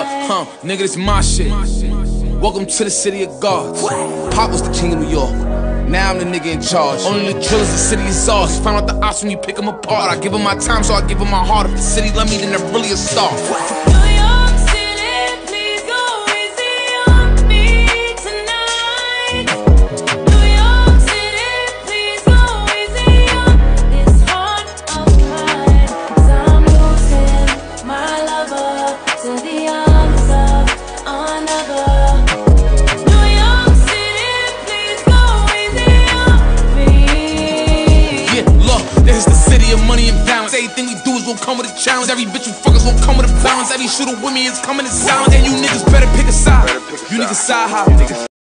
Nigga, this my shit. Welcome to the city of gods. Pop was the king of New York. Now I'm the nigga in charge. Only the drillers, the city is ours. Find out the ops when you pick them apart. I give them my time, so I give them my heart. If the city love me, then they're really a star. Money and balance. Everything we do is gonna come with a challenge. Every bitch you fuck is gonna come with a balance. Every shooter with me is coming in silence. And you niggas better pick a side. You niggas side high.